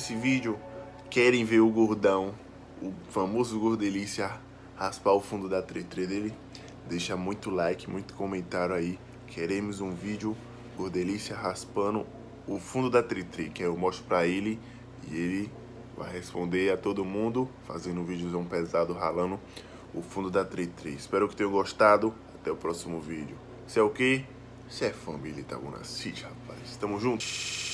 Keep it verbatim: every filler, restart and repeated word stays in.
esse vídeo, querem ver o gordão, o famoso Gordelícia, raspar o fundo da tretre dele, deixa muito like, muito comentário aí. Queremos um vídeo Gordelícia raspando o fundo da tretre, que eu mostro pra ele e ele vai responder a todo mundo, fazendo um vídeozão pesado, ralando o fundo da tretre. Espero que tenham gostado. Até o próximo vídeo. Isso é o quê? Isso é família Itabuna City, rapaz. Tamo junto.